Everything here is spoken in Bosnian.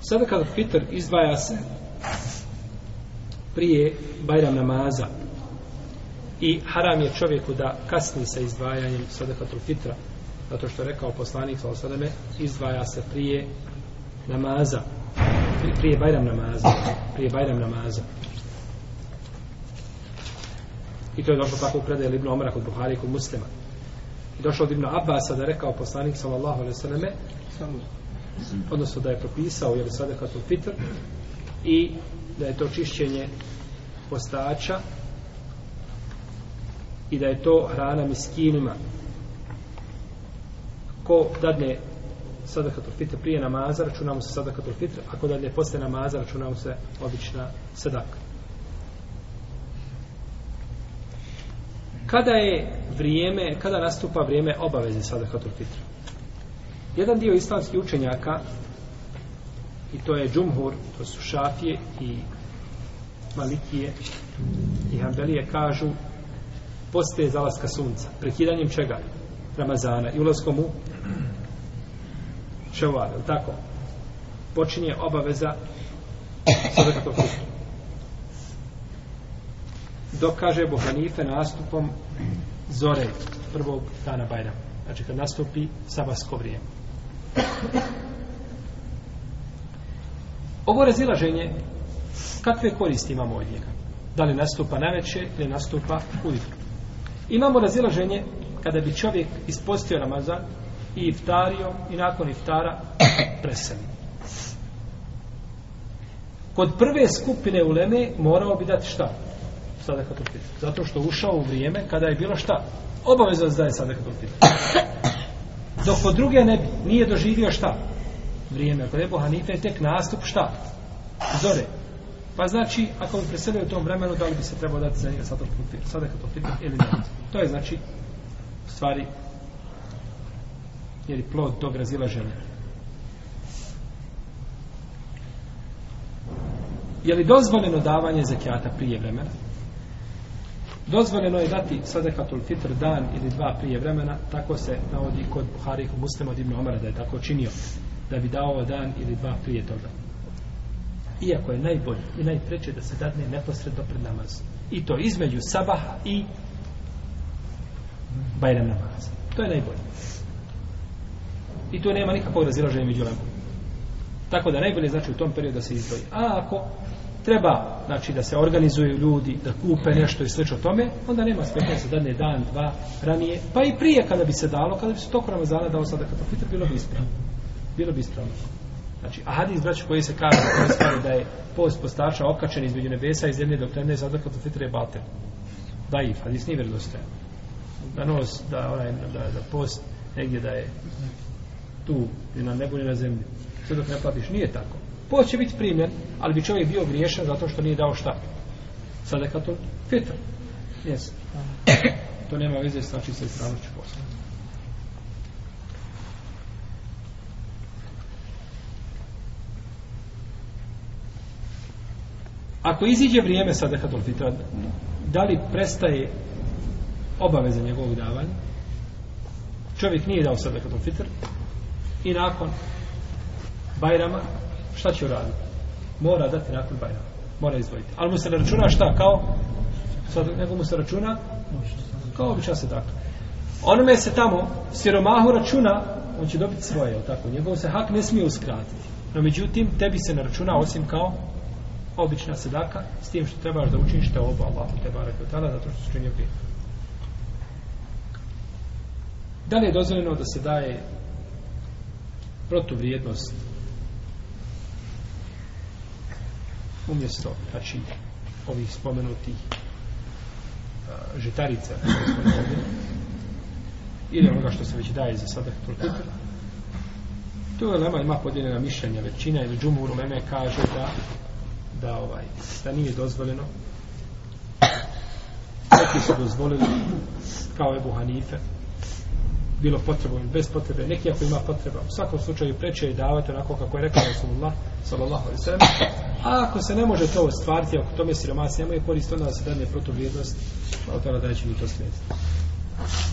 Sadakatul fitr izdvaja se prije Bajram namaza i haram je čovjeku da kasni sa izdvajanjem sadakatul fitra, zato što je rekao poslanik sallallahu alejhi ve selleme, izdvaja se prije namaza, prije Bajram namaza. I to je došlo tako u predaji Ibn Omara kod Buhari i kod Muslima. I došlo od Ibn Abbasa da je rekao poslanik sallallahu alejhi ve selleme, odnosno da je propisao je li sadakatul fitr i da je to čišćenje postača i da je to hrana miskinima. Ko dadne sadakatul fitr prije namaza, računamo se sadakatul fitr, ako dadne posle namaza, računamo se obična sadaka. Kada nastupa vrijeme obaveze sadakatul fitr? Jedan dio islamskih učenjaka, i to je džumhur, to su Šafije i Malikije i Hanbelije, kažu poslije zalaska sunca, prekidanjem čega? Ramazana i ulaskom u Ševal, je li tako? Počinje obaveza sadakatul fitr. Dok kaže Ebu Hanife nastupom zore prvog dana Bajrama. Znači kad nastupi sabasko vrijeme. Ovo razilaženje, kakve koristi imamo od njega? Da li nastupa navečer ili nastupa ujutro? Imamo razilaženje kada bi čovjek ispostio Ramazan i iftario i nakon iftara preselio. Kod prve skupine uleme morao bi dati šta? Sadakatul fitr. Zato što ušao u vrijeme kada je bilo šta? Obavezno da daje sadakatul fitr. Dok kod druge nije doživio šta? Vrijeme. Kod Ebu Hanife je tek nastup šta? Zore. Pa znači, ako bi preselio u tom vremenu, da li bi se trebao dati za njega sadakatul fitr ili ne? To je znači stvari jer je plod tog razilaženja. Je li dozvoljeno davanje zekijata prije vremena? Dozvoljeno je dati sadakatul fitr dan ili dva prije vremena, tako se navodi kod Buhari i kod Muslima od Ibn Omara da je tako činio, da bi dao dan ili dva prije toga. Iako je najbolje i najpreče da se dadne neposredno pred namaz. I to između sabaha i Bajram namaza. To je najbolje. I tu nema nikakvog razilaženja među lemom. Tako da najbolje znači u tom periodu da se izdvoji. A ako treba, znači da se organizuju ljudi, da kupe nešto i slično tome, onda nema smetnje da se dadne dan, dva ranije, pa i prije kada bi se dalo, kada bi se toko Ramazana dao sadakatul fitr, bilo bi ispravno. Bilo bi ispravno. Znači, a hadis, braći, koji se kaže da je post postača okačen između nebesa i zemlje dok ne sadakatul fitr je batel. Daif, hadis nije vjerodostojan. Da post negdje da je tu i na nebu i na zemlji. Sve dok ne platiš, nije tako. Post će biti primljen, ali bi čovjek bio griješan zato što nije dao šta? Sadakatul fitr. Yes. To nema veze sa ispravnošću posta. Ako iziđe vrijeme sadakatul fitra, da li prestaje obaveza njegovog davanja? Čovjek nije dao sadakatul fitr i nakon Bajrama šta će uraditi? Mora dati nakon Bajrama. Mora izdvojiti. Ali mu se ne računa šta? Kao? Nego mu se računa kao obična sadaka. Onome se tamo siromahu računa, on će dobiti svoje, jel tako? Njegov se hak ne smije uskratiti. No međutim, tebi se ne računa osim kao obična sadaka, s tim što trebaš da učiniš te oba Allahu te barek ve taala, zato što se činio prije. Da li je dozvoljeno da se daje protuvrijednost umjesto, znači, ovih spomenutih žitarica ili onoga što se već daje za sadakatul fitr? Tu ulema ima podijeljena mišljenja, većina ili džumhur uleme kaže da nije dozvoljeno. Neki su dozvolili kao Ebu Hanife, bilo potrebno ili bez potrebe, neki ako ima potreba, u svakom slučaju preče je davati onako kako je rekao Rasulullah sallallahu alejhi ve sellem. A ako se ne može to ostvariti, ako tome siromasi nemaju korist, onda da se dadne protuvrijednost, od toga da će mi to slijediti.